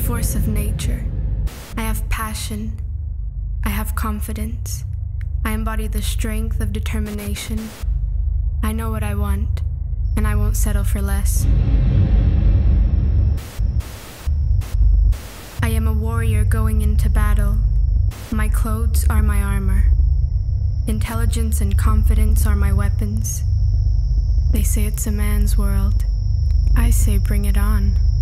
force of nature. I have passion. I have confidence. I embody the strength of determination. I know what I want, and I won't settle for less. I am a warrior going into battle. My clothes are my armor. Intelligence and confidence are my weapons. They say it's a man's world. I say bring it on.